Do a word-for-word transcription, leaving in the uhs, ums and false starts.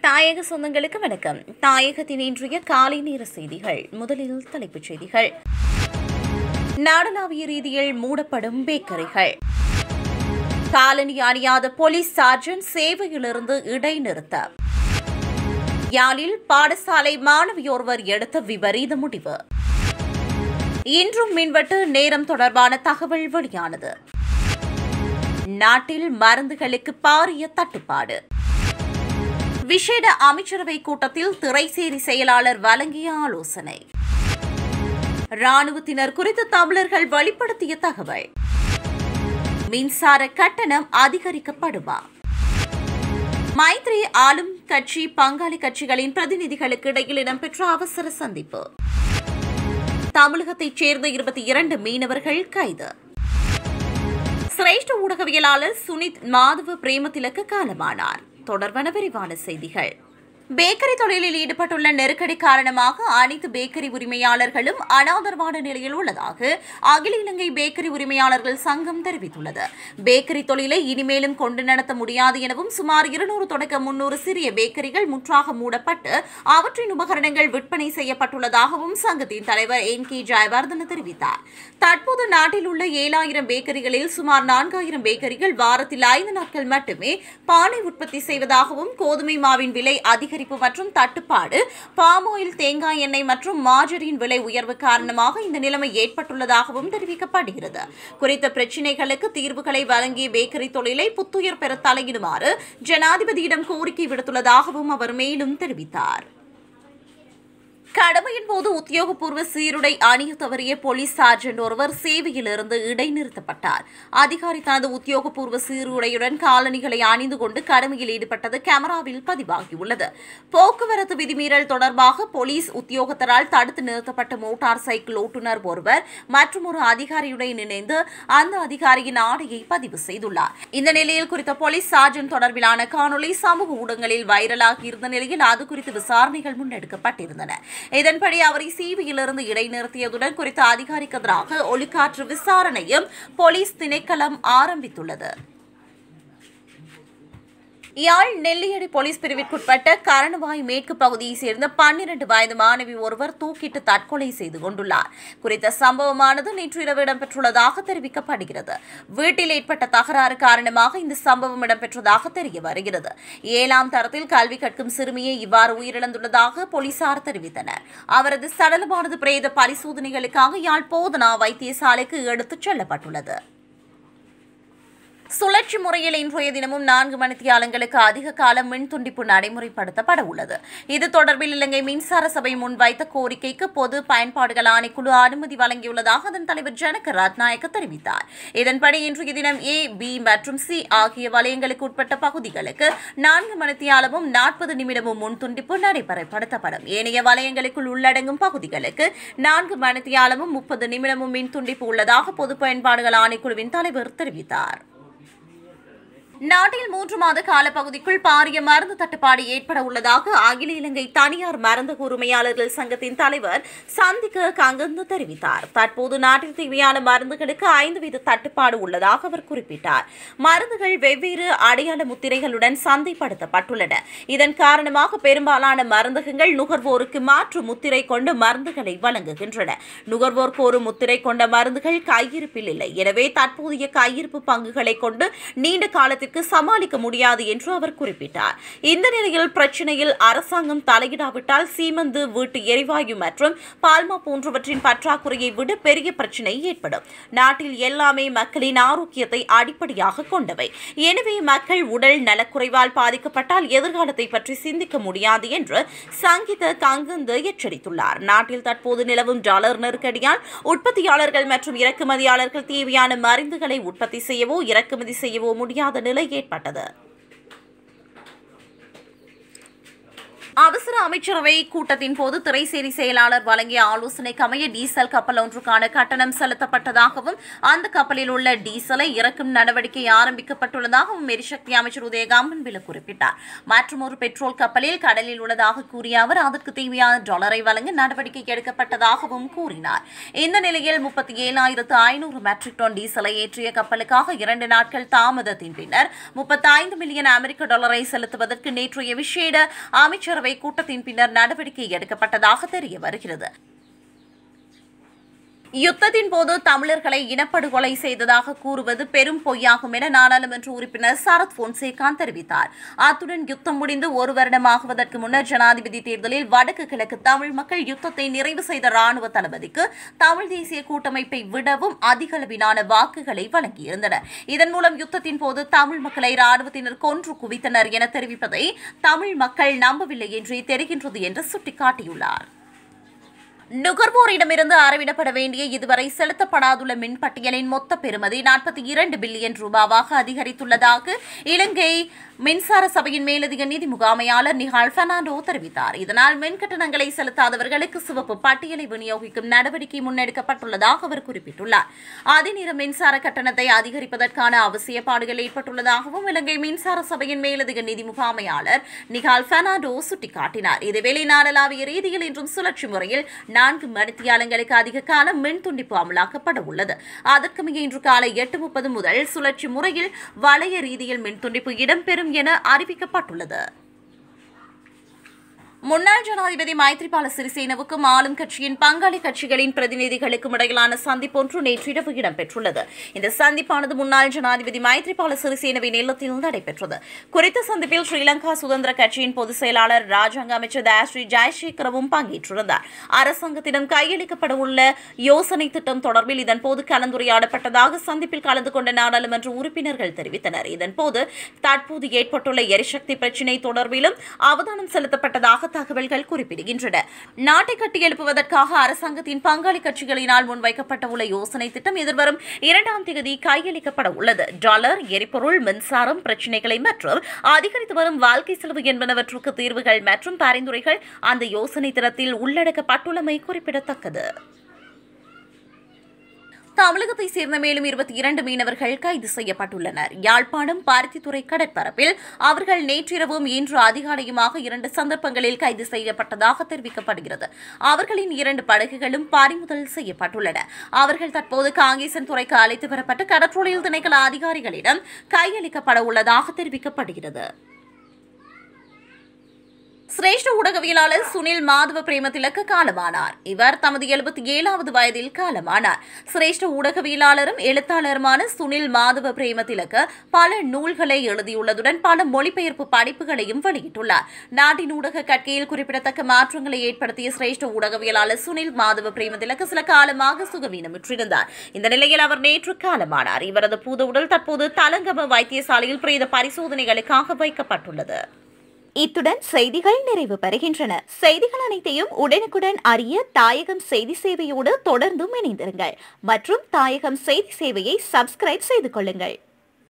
தாயக சொந்தங்களுக்கு வணக்கம். தாயகத்தின் இன்றைய காலை நேர செய்திகள். முதலில் தலைப்புச் செய்திகள். நாடளாவிய ரீதியில் மூடப்படும் பேக்கரிகள். காலணி அணியாத போலீஸ் சார்ஜென்ட் சேவையிலிருந்து இடைநிறுத்தம். யாழில் பாடசாலை மாணவியோர்வர் எடுத்த விபரீத முடிவு. இன்றும் மின்வெட்டு நேரம் தொடர்பான தகவல் வெளியானது. நாட்டில் மருந்துகளுக்கு பாரிய தட்டுப்பாடு. விசேட அமைச்சரவை கூட்டத்தில் திரைசேரி செயலாளர் வழங்கிய ஆலோசனை. ராணுவத்தினர் குறித்து தமிழர்கள் வெளிப்படுத்திய தகவல். மின்சார கட்டணம் அதிகரிக்கப்படுமா? மைத்ரி ஆளும் கட்சி பங்காளி கட்சிகளின் பிரதிநிதிகளுக்கு இடையில் இடம்பெற்ற அவசர சந்திப்பு. தமிழகத்தைச் சேர்ந்த இருபத்தி இரண்டு மீனவர்கள் கைது. சிரேஷ்ட ஊடகவியலாளர் சுனித் மாதவ பிரேமதிலக்கு காலமானார். தொடர்பான விரிவான செய்திகள். பேக்கரி தொழிலில் ஈடுபட்டுள்ள நெருக்கடி காரணமாக அனைத்து பேக்கரி உரிமையாளர்களும் அனாதரவான நிலையில் உள்ளதாக அகில இலங்கை பேக்கரி உரிமையாளர்கள் சங்கம் தெரிவித்துள்ளது. பேக்கரி தொழிலை இனிமேலும் கொண்டு நடத்த முடியாது எனவும் சுமார் இருநூறு தொடக்க முன்னூறு சிறிய பேக்கரிகள் முற்றாக மூடப்பட்டு அவற்றின் உபகரணங்கள் விற்பனை செய்யப்பட்டுள்ளதாகவும் சங்கத்தின் தலைவர் என் கே ஜெயவர்தன தெரிவித்தார். தற்போது நாட்டில் உள்ள ஏழாயிரம் பேக்கரிகளில் சுமார் நான்காயிரம் பேக்கரிகள் வாரத்தில் ஐந்து நாட்கள் மட்டுமே பானை உற்பத்தி செய்வதாகவும் கோதுமை மாவின் விலை அதிக மற்றும் தட்டுப்பாடு, பாம் ஆயில், தேங்காய் எண்ணெய் மற்றும் மார்ஜரின் விலை உயர்வு காரணமாக இந்த நிலைமை ஏற்பட்டுள்ளதாகவும் தெரிவிக்கப்படுகிறது. குறித்த பிரச்சினைகளுக்கு தீர்வுகளை வழங்கிய பேக்கரி தொழிலை புத்துயிர் பெற தலையிடுமாறு ஜனாதிபதியிடம் கோரிக்கை விடுத்துள்ளதாகவும் அவர் மேலும் தெரிவித்தார். கடமையின் போது உத்தியோகபூர்வ சீருடை அணிய தவறிய போலீஸ் சார்ஜென்ட் ஒருவர் சேவையிலிருந்து இடைநிறுத்தப்பட்டார். அதிகாரி தனது உத்தியோகபூர்வ சீருடையுடன் காலணிகளை அணிந்து கொண்டு கடமையில் ஈடுபட்டது கேமராவில் பதிவாகியுள்ளது. போக்குவரத்து விதிமீறல் தொடர்பாக போலீஸ் உத்தியோகத்தரால் தடுத்து நிறுத்தப்பட்ட மோட்டார் சைக்கிள் ஓட்டுநர் ஒருவர் மற்றும் ஒரு அதிகாரியுடன் இணைந்து அந்த அதிகாரியின் ஆடையை பதிவு செய்துள்ளார். இந்த நிலையில் குறித்த போலீஸ் சார்ஜென்ட் தொடர்பிலான காணொலி சமூக ஊடகங்களில் வைரலாகி இருந்த நிலையில் அது குறித்து விசாரணைகள் முன்னெடுக்கப்பட்டிருந்தன. இதன்படி அவரை சேவையிலிருந்து இடைநிறுத்தியதுடன் குறித்த அதிகாரிக்கு எதிராக ஒலிக்காற்று விசாரணையும் போலீஸ் திணைக்களம் ஆரம்பித்துள்ளது. யாழ் நெல்லியடி போலீஸ் பிரிவிற்குட்பட்ட கரணவாய் மேற்கு பகுதியைச் சேர்ந்த பன்னிரண்டு வயது மாணவி ஒருவர் தூக்கிட்டு தற்கொலை செய்து கொண்டுள்ளார். குறித்த சம்பவமானது நேற்று இரவு இடம்பெற்றுள்ளதாக தெரிவிக்கப்படுகிறது. வீட்டில் ஏற்பட்ட தகராறு காரணமாக இந்த சம்பவம் இடம்பெற்றதாக தெரிய வருகிறது. ஏழாம் தரத்தில் கல்வி கற்கும் சிறுமியை இவ்வாறு உயிரிழந்துள்ளதாக போலீசார் தெரிவித்தனர். அவரது சடலமானது பிரேத பரிசோதனைகளுக்காக யாழ் போதனா வைத்தியசாலைக்கு எடுத்துச் செல்லப்பட்டுள்ளது. சுழற்சி முறையில் இன்றைய தினமும் நான்கு மணித்தியாலங்களுக்கு அதிக காலம் மின் துண்டிப்பு நடைமுறைப்படுத்தப்பட உள்ளது. இது தொடர்பில் இலங்கை மின்சார சபை முன்வைத்த கோரிக்கைக்கு பொது பயன்பாடுகள் ஆணைக்குழு அனுமதி வழங்கியுள்ளதாக அதன் தலைவர் ஜனக ரத்நாயக்க தெரிவித்தார். இதன்படி இன்றைய தினம் ஏ, பி மற்றும் சி ஆகிய வலயங்களுக்கு உட்பட்ட பகுதிகளுக்கு நான்கு மணித்தியாலமும் நாற்பது நிமிடமும் முன் துண்டிப்பு நடைமுறைப்படுத்தப்படும். ஏனைய வலயங்களுக்குள் உள்ளடங்கும் பகுதிகளுக்கு நான்கு மணித்தியாலமும் முப்பது நிமிடமும் மின் துண்டிப்பு உள்ளதாக பொது பயன்பாடுகள் ஆணைக்குழுவின் தலைவர் தெரிவித்தார். நாட்டில் மூன்று மாத காலப்பகுதிக்குள் பாரிய மருந்து தட்டுப்பாடு ஏற்பட உள்ளதாக அகில இலங்கை தனியார் மருந்து உரிமையாளர்கள் சங்கத்தின் தலைவர் சந்திக்க கங்கந்து தெரிவித்தார். தற்போது நாட்டில் தேவையான மருந்துகளுக்கு ஐந்து வீத தட்டுப்பாடு உள்ளதாக அவர் குறிப்பிட்டார். மருந்துகள் வெவ்வேறு அடையாள முத்திரைகளுடன் சந்தைப்படுத்தப்பட்டுள்ளன. இதன் காரணமாக பெரும்பாலான மருந்தகங்கள் நுகர்வோருக்கு மாற்று முத்திரை கொண்டு மருந்துகளை வழங்குகின்றன. நுகர்வோர் கோரும் முத்திரை கொண்ட மருந்துகள் கையிருப்பில் இல்லை. எனவே தற்போதைய கையிருப்பு பங்குகளை கொண்டு நீண்ட காலத்தில் சமாளிக்க முடியாது என்று அவர் குறிப்பிட்டார். இந்த நிலையில் பிரச்சினையில் அரசாங்கம் தலையிடாவிட்டால் சீமந்து, வீட்டு எரிவாயு மற்றும் பால்மா போன்றவற்றின் பற்றாக்குறையை விட பெரிய பிரச்சினை ஏற்படும். நாட்டில் எல்லாமே மக்களின் ஆரோக்கியத்தை அடிப்படையாக கொண்டவை. எனவே மக்கள் உடல் நலக்குறைவால் பாதிக்கப்பட்டால் எதிர்காலத்தை பற்றி சிந்திக்க முடியாது என்று சங்கித கங்கந்து எச்சரித்துள்ளார். நாட்டில் தற்போது நிலவும் டாலர் நெருக்கடியால் உற்பத்தியாளர்கள் மற்றும் இறக்குமதியாளர்கள் தேவையான மருந்துகளை உற்பத்தி செய்யவோ இறக்குமதி செய்யவோ முடியாத நிலை ஏற்பட்டது. அவசர அமைச்சரவை கூட்டத்தின் போது திரைசேரி செயலாளர் வழங்கிய ஆலோசனைக்கு அமைய டீசல் கப்பல் ஒன்றுக்கான கட்டணம் செலுத்தப்பட்டதாகவும் அந்த கப்பலில் உள்ள டீசலை இறக்கும் நடவடிக்கை ஆரம்பிக்கப்பட்டுள்ளதாகவும் எரிசக்தி அமைச்சர் உதயகாம் முன்பில் குறிப்பிட்டார். மற்றும் ஒரு பெட்ரோல் கப்பலில் கடலில் உள்ளதாக கூறிய அவர் அதற்கு தேவையான டாலரை வழங்க நடவடிக்கை எடுக்கப்பட்டதாகவும் கூறினார். இந்த நிலையில் முப்பத்தி ஏழாயிரத்து ஐநூறு மெட்ரிக் டன் டீசலை ஏற்றிய கப்பலுக்காக இரண்டு நாட்கள் தாமதத்தின் பின்னர் முப்பத்தி ஐந்து மில்லியன் அமெரிக்க டாலரை செலுத்துவதற்கு நேற்றைய விசேட அமைச்சரவை கூட்டத்தின் பின்னர் நடவடிக்கை எடுக்கப்பட்டதாக தெரிய வருகிறது. யுத்தத்தின் போது தமிழர்களை இனப்படுகொலை செய்ததாக கூறுவது பெரும் பொய்யாகும் என நாடாளுமன்ற உறுப்பினர் சரத் பொன்சேகா தெரிவித்தார். அத்துடன் யுத்தம் முடிந்து ஒரு வருடமாகுவதற்கு முன்னர் ஜனாதிபதி தேர்தலில் வடக்கு கிழக்கு தமிழ் மக்கள் யுத்தத்தை நிறைவு செய்த ராணுவ தளபதிக்கு தமிழ் தேசிய கூட்டமைப்பை விடவும் அதிக அளவிலான வாக்குகளை வழங்கியிருந்தனர். இதன் மூலம் யுத்தத்தின் போது தமிழ் மக்களை ராணுவத்தினர் கொன்று குவித்தனர் என தெரிவிப்பதை தமிழ் மக்கள் நம்பவில்லை என்றே தெரிகின்றது என்று சுட்டிக்காட்டியுள்ளார். நுகர்வோரிடமிருந்து அறவிடப்பட வேண்டிய இதுவரை செலுத்தப்படாதுள்ள மின் பட்டியலின் மொத்த பெறுமதி நாற்பத்தி இரண்டு பில்லியன் ரூபாவாக அதிகரித்துள்ளதாக இலங்கை மின்சார சபையின் மேலதிக நிதி முகாமையாளர் நிஹால் பெர்னாண்டோ தெரிவித்தார். இதனால் மின் கட்டணங்களை செலுத்தாதவர்களுக்கு சிவப்பு பட்டியலை விநியோகிக்கும் நடவடிக்கை முன்னெடுக்கப்பட்டுள்ளதாக அவர் குறிப்பிட்டுள்ளார். அதே நேரம் மின்சார கட்டணத்தை அதிகரிப்பதற்கான அவசியப்பாடுகள் ஏற்பட்டுள்ளதாகவும் இலங்கை மின்சார சபையின் மேலதிக நிதி முகாமையாளர் நிஹால் பெர்னாண்டோ சுட்டிக்காட்டினார். இதேவேளை நாடளாவிய ரீதியில் இன்றும் சுழற்சி முறையில் நான்கு மணித்தியாலங்களுக்கு அதிக காலம் மின் துண்டிப்பு அமலாக்கப்பட உள்ளது. அதற்குமைய இன்று காலை எட்டு முப்பது முதல் சுழற்சி முறையில் வளைய ரீதியில் மின் துண்டிப்பு இடம்பெறும் என அறிவிக்கப்பட்டுள்ளது. முன்னாள் ஜனாதிபதி மைத்ரிபால சிறிசேனவுக்கும் ஆளும் கட்சியின் பங்காளி கட்சிகளின் பிரதிநிதிகளுக்கும் இடையிலான சந்திப்பு ஒன்று நேற்றிரவு இடம்பெற்றுள்ளது. இந்த சந்திப்பானது முன்னாள் ஜனாதிபதி மைத்ரிபால சிறிசேனவின் இல்லத்தில் நடைபெற்றது. குறித்த சந்திப்பில் ஸ்ரீலங்கா சுதந்திர கட்சியின் பொதுச் செயலாளர் ராஜாங்க அமைச்சர் தயாஸ்ரீ ஜெயசேகரவும் பங்கேற்றிருந்தார். அரசாங்கத்திடம் கையளிக்கப்பட உள்ள யோசனை திட்டம் தொடர்பில் இதன்போது கலந்துரையாடப்பட்டதாக சந்திப்பில் கலந்து கொண்ட நாடாளுமன்ற உறுப்பினர்கள் தெரிவித்தனர். இதன்போது தற்போது ஏற்பட்டுள்ள எரிசக்தி பிரச்சினை தொடர்பிலும் அவதானம் செலுத்தப்பட்டதாக தகவல்கள் குறிப்பிடுகின்றன. நாட்டை கட்டியெழுப்புவதற்காக அரசாங்கத்தின் பங்காளி கட்சிகளினால் முன்வைக்கப்பட்ட உள்ள யோசனை திட்டம் எதிர்வரும் இரண்டாம் தேதி கையளிக்கப்பட உள்ளது. டாலர், எரிபொருள், மின்சாரம் பிரச்சினைகளை மற்றும் அதிகரித்து வரும் வாழ்க்கை செலவு என்பனவற்றுக்கு தீர்வுகள் மற்றும் பரிந்துரைகள் அந்த யோசனை திட்டத்தில் உள்ளடக்கப்பட்டுள்ளமை குறிப்பிடத்தக்கது. தமிழகத்தைச் சேர்ந்த மேலும் இருபத்தி இரண்டு மீனவர்கள் கைது செய்யப்பட்டுள்ளனர். யாழ்ப்பாணம் பருத்தித்துறை கடற்பரப்பில் அவர்கள் நேற்றிரவும் இன்று அதிகாலையுமாக இரண்டு சந்தர்ப்பங்களில் கைது செய்யப்பட்டதாக தெரிவிக்கப்படுகிறது. அவர்களின் இரண்டு படகுகளும் பறிமுதல் செய்யப்பட்டுள்ளன. அவர்கள் தற்போது காங்கேசன் துறைக்கு அழைத்து வரப்பட்டு கடற்றொழில் திணைக்கள அதிகாரிகளிடம் கையளிக்கப்பட உள்ளதாக தெரிவிக்கப்படுகிறது. சிரேஷ்ட ஊடகவியலாளர் சுனில் மாதவ பிரேமதிலக்க காலமானார். இவர் தமது எழுபத்தி ஏழாவது வயதில் காலமானார். சிரேஷ்ட ஊடகவியலாளரும் எழுத்தாளருமான சுனில் மாதவ பிரேமதிலக்க பல நூல்களை எழுதியுள்ளதுடன் பல மொழிபெயர்ப்பு படைப்புகளையும் வெளியிட்டுள்ளார். நாட்டின் ஊடக கற்கையில் குறிப்பிடத்தக்க மாற்றங்களை ஏற்படுத்திய சிரேஷ்ட ஊடகவியலாளர் சுனில் மாதவ பிரேமதிலக்க சில காலமாக சுகவீனமுற்றிருந்தார். இந்த நிலையில் அவர் நேற்று காலமானார். இவரது பூத உடல் தற்போது தலங்கம வைத்தியசாலையில் பிரேத பரிசோதனைகளுக்காக வைக்கப்பட்டுள்ளது. இத்துடன் செய்திகள் நிறைவு பெறுகின்றன. செய்திகள் அனைத்தையும் உடனுக்குடன் அறிய தாயகம் செய்தி சேவையோடு தொடர்ந்தும் இணைந்திருங்கள் மற்றும் தாயகம் செய்தி சேவையை சப்ஸ்கிரைப் செய்து கொள்ளுங்கள்.